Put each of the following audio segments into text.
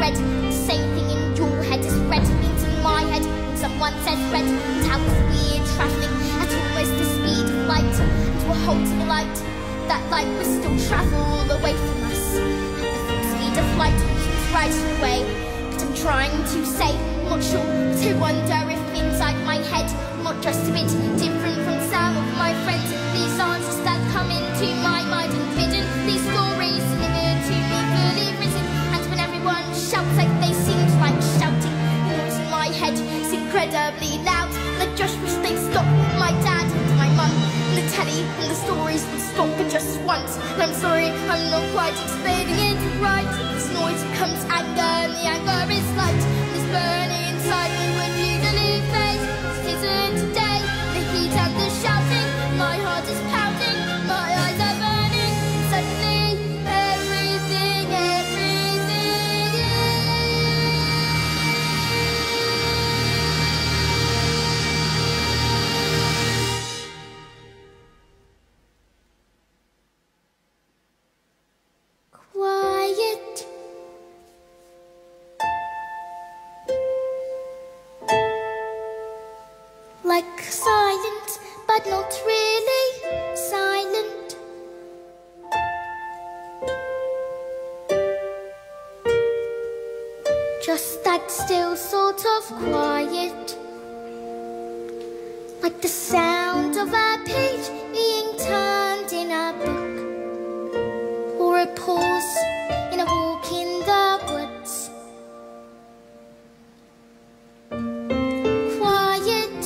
red. The same thing in your head is red means in my head. When someone says red, and how we're travelling at almost the speed of light, and we're holding a light. That light will still travel away from us at the full speed of light, and keeps riding away. But I'm trying to say, I'm not sure, to wonder if inside my head I'm not just a bit different from some of my friends. These answers that come into my mind and vision, these stories delivered to me fully written. And when everyone shouts like they seem like shouting, the noise in my head is incredibly loud. And I just wish they'd stop. My dad and my mum and the telly and the stories would stop for just once. And I'm sorry, I'm not quite explaining it right. This noise becomes anger, and the anger is light. And this burning inside me would usually fade. This isn't today. The heat and the shouting, my heart is pounding, my eyes are burning. Suddenly, everything. Quiet. Like silent, but not really silent. Just that still sort of quiet. Like the sound of a page being turned in a book, or a pause in a walk in the woods. Quiet.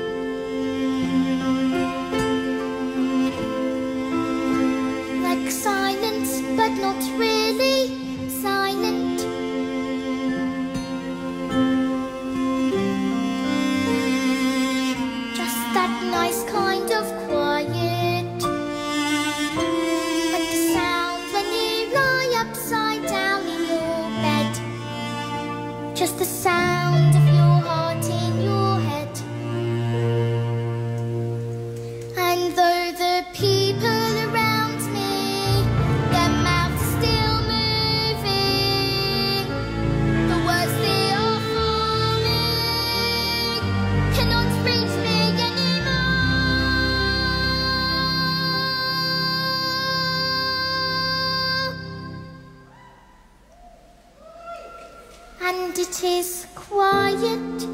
Like silence, but not really silent. Just that nice kind of quiet. Like the sound when you lie upside down in your bed. Just the sound of your heart in your head. And though the people around me, their mouths still moving, the words they are forming cannot reach me anymore. And it is quiet,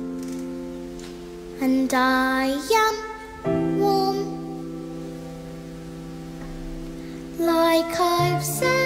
and I am warm, like I've said.